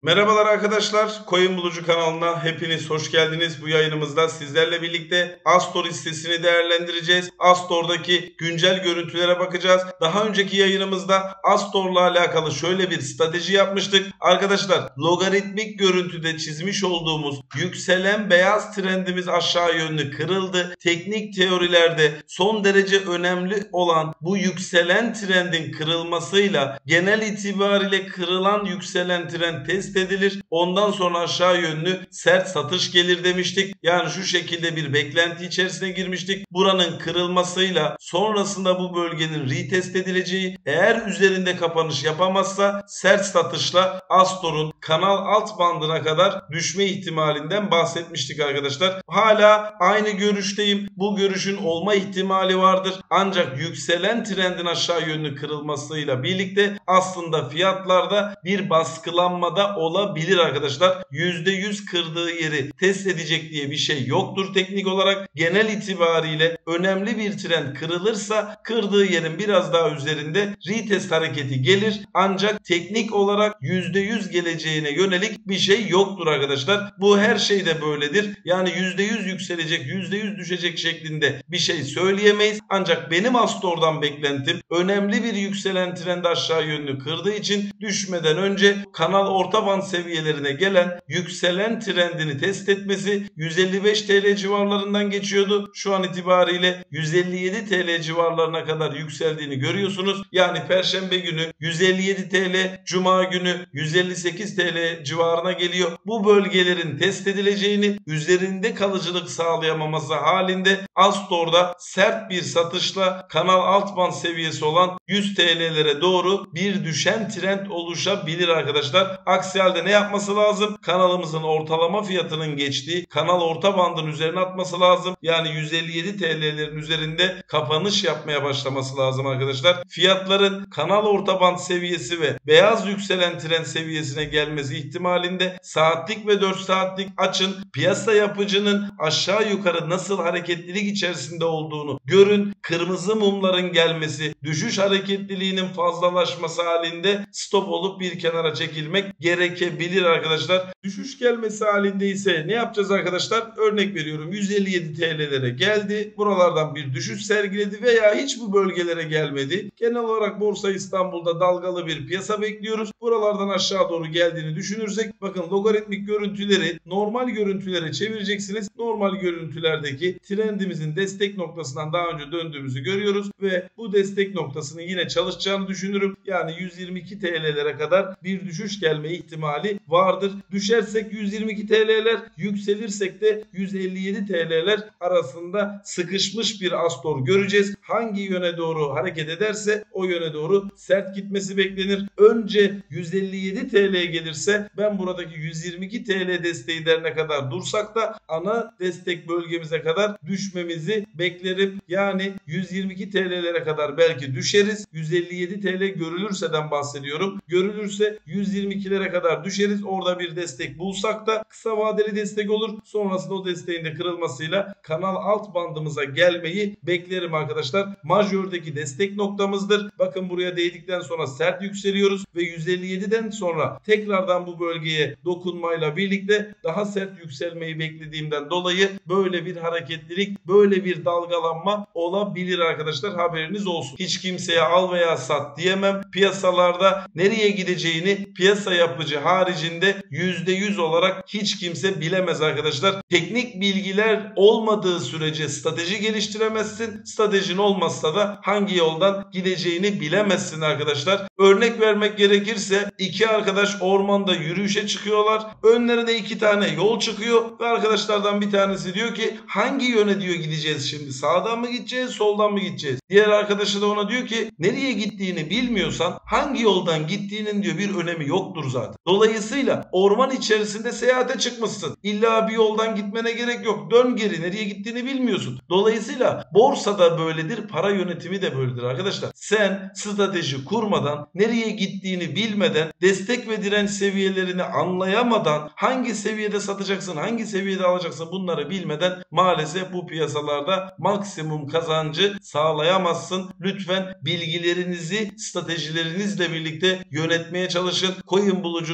Merhabalar arkadaşlar, Coin Bulucu kanalına hepiniz hoş geldiniz. Bu yayınımızda sizlerle birlikte Astor hissesini değerlendireceğiz. Astor'daki güncel görüntülere bakacağız. Daha önceki yayınımızda Astor'la alakalı şöyle bir strateji yapmıştık. Arkadaşlar, logaritmik görüntüde çizmiş olduğumuz yükselen beyaz trendimiz aşağı yönlü kırıldı. Teknik teorilerde son derece önemli olan bu yükselen trendin kırılmasıyla genel itibariyle kırılan yükselen trend test edilir. Ondan sonra aşağı yönlü sert satış gelir demiştik. Yani şu şekilde bir beklenti içerisine girmiştik. Buranın kırılmasıyla sonrasında bu bölgenin retest edileceği, eğer üzerinde kapanış yapamazsa sert satışla Astor'un kanal alt bandına kadar düşme ihtimalinden bahsetmiştik arkadaşlar. Hala aynı görüşteyim. Bu görüşün olma ihtimali vardır. Ancak yükselen trendin aşağı yönlü kırılmasıyla birlikte aslında fiyatlarda bir baskılanmada olabilir arkadaşlar. %100 kırdığı yeri test edecek diye bir şey yoktur teknik olarak. Genel itibariyle önemli bir trend kırılırsa kırdığı yerin biraz daha üzerinde retest hareketi gelir. Ancak teknik olarak %100 geleceğine yönelik bir şey yoktur arkadaşlar. Bu her şeyde böyledir. Yani %100 yükselecek, %100 düşecek şeklinde bir şey söyleyemeyiz. Ancak benim Astor'dan beklentim önemli bir yükselen trend aşağı yönlü kırdığı için düşmeden önce kanal orta band seviyelerine gelen yükselen trendini test etmesi. 155 TL civarlarından geçiyordu. Şu an itibariyle 157 TL civarlarına kadar yükseldiğini görüyorsunuz. Yani Perşembe günü 157 TL, Cuma günü 158 TL civarına geliyor. Bu bölgelerin test edileceğini, üzerinde kalıcılık sağlayamaması halinde Astor'da sert bir satışla kanal alt band seviyesi olan 100 TL'lere doğru bir düşen trend oluşabilir arkadaşlar. Aksi halde ne yapması lazım? Kanalımızın ortalama fiyatının geçtiği kanal orta bandın üzerine atması lazım. Yani 157 TL'lerin üzerinde kapanış yapmaya başlaması lazım arkadaşlar. Fiyatların kanal orta band seviyesi ve beyaz yükselen trend seviyesine gelmesi ihtimalinde saatlik ve 4 saatlik açın, piyasa yapıcının aşağı yukarı nasıl hareketlilik içerisinde olduğunu görün. Kırmızı mumların gelmesi, düşüş hareketliliğinin fazlalaşması halinde stop olup bir kenara çekilmek gerekebilir arkadaşlar. Düşüş gelmesi halinde ise ne yapacağız arkadaşlar? Örnek veriyorum, 157 TL'lere geldi. Buralardan bir düşüş sergiledi veya hiç bu bölgelere gelmedi. Genel olarak Borsa İstanbul'da dalgalı bir piyasa bekliyoruz. Buralardan aşağı doğru geldiğini düşünürsek, bakın logaritmik görüntüleri normal görüntülere çevireceksiniz. Normal görüntülerdeki trendimizin destek noktasından daha önce döndüğümüzü görüyoruz ve bu destek noktasının yine çalışacağını düşünürüm. Yani 122 TL'lere kadar bir düşüş gelme ihtimali vardır. Düşersek 122 TL'ler, yükselirsek de 157 TL'ler arasında sıkışmış bir Astor göreceğiz. Hangi yöne doğru hareket ederse o yöne doğru sert gitmesi beklenir. Önce 157 TL'ye gelirse ben buradaki 122 TL desteği derine kadar dursak da ana destek bölgemize kadar düşmemizi beklerim. Yani 122 TL'lere kadar belki düşeriz. 157 TL görülürseden bahsediyorum. Görülürse 122'lere kadar düşeriz. Orada bir destek bulsak da kısa vadeli destek olur. Sonrasında o desteğin de kırılmasıyla kanal alt bandımıza gelmeyi beklerim arkadaşlar. Majördeki destek noktamızdır. Bakın buraya değdikten sonra sert yükseliyoruz ve 157'den sonra tekrardan bu bölgeye dokunmayla birlikte daha sert yükselmeyi beklediğimden dolayı böyle bir hareketlilik, böyle bir dalgalanma olabilir arkadaşlar. Haberiniz olsun. Hiç kimseye al veya sat diyemem. Piyasalarda nereye gideceğini piyasa yapıcı haricinde %100 olarak hiç kimse bilemez arkadaşlar. Teknik bilgiler olmadığı sürece strateji geliştiremezsin. Stratejin olmazsa da hangi yoldan gideceğini bilemezsin arkadaşlar. Örnek vermek gerekirse iki arkadaş ormanda yürüyüşe çıkıyorlar. Önlerine iki tane yol çıkıyor ve arkadaşlardan bir tanesi diyor ki hangi yöne diyor gideceğiz şimdi? Sağdan mı gideceğiz, soldan mı gideceğiz? Diğer arkadaşı da ona diyor ki nereye gittiğini bilmiyorsan hangi yoldan gittiğinin diyor bir önemi yoktur zaten. Dolayısıyla orman içerisinde seyahate çıkmışsın. İlla bir yoldan gitmene gerek yok. Dön geri, nereye gittiğini bilmiyorsun. Dolayısıyla borsada böyledir, para yönetimi de böyledir arkadaşlar. Sen strateji kurmadan, nereye gittiğini bilmeden, destek ve direnç seviyelerini anlayamadan, hangi seviyede satacaksın, hangi seviyede alacaksın bunları bilmeden maalesef bu piyasalarda maksimum kazancı sağlayamazsın. Lütfen bilgilerinizi stratejilerinizle birlikte yönetmeye çalışın. Coin Bulucu'nun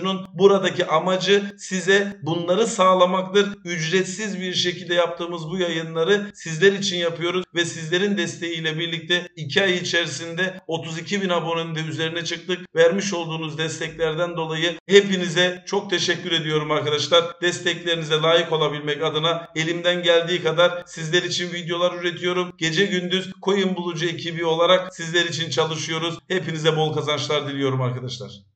bulucunun buradaki amacı size bunları sağlamaktır. Ücretsiz bir şekilde yaptığımız bu yayınları sizler için yapıyoruz ve sizlerin desteğiyle birlikte 2 ay içerisinde 32.000 abonenin de üzerine çıktık. Vermiş olduğunuz desteklerden dolayı hepinize çok teşekkür ediyorum arkadaşlar. Desteklerinize layık olabilmek adına elimden geldiği kadar sizler için videolar üretiyorum. Gece gündüz Coin Bulucu ekibi olarak sizler için çalışıyoruz. Hepinize bol kazançlar diliyorum arkadaşlar.